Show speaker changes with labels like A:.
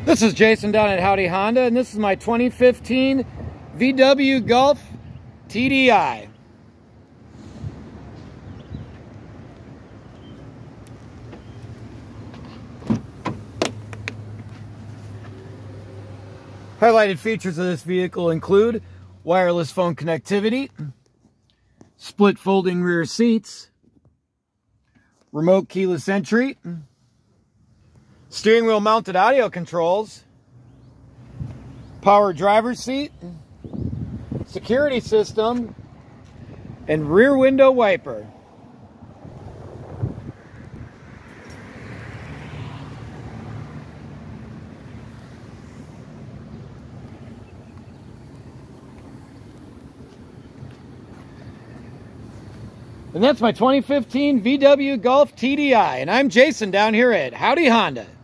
A: This is Jason down at Howdy Honda, and this is my 2015 VW Golf TDI. Highlighted features of this vehicle include wireless phone connectivity, split folding rear seats, remote keyless entry, steering wheel mounted audio controls, power driver's seat, security system, and rear window wiper. And that's my 2015 VW Golf TDI, and I'm Jason down here at Howdy Honda.